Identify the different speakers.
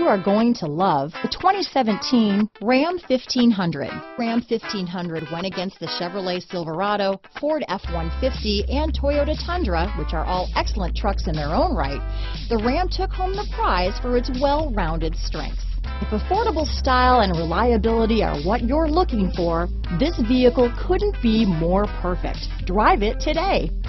Speaker 1: are going to love the 2017 Ram 1500. Ram 1500 went against the Chevrolet Silverado, Ford F-150, and Toyota Tundra, which are all excellent trucks in their own right. The Ram took home the prize for its well-rounded strengths. If affordable style and reliability are what you're looking for, this vehicle couldn't be more perfect. Drive it today.